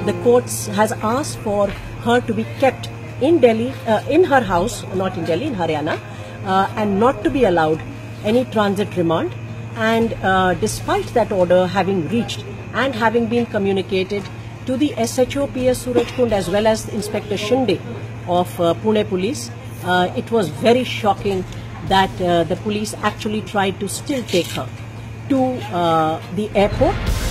the courts has asked for her to be kept in Delhi, in her house, not in Delhi, in Haryana, and not to be allowed any transit remand. And despite that order having reached and having been communicated to the SHO PS Surajkund as well as Inspector Shinde of Pune Police, it was very shocking that the police actually tried to still take her to the airport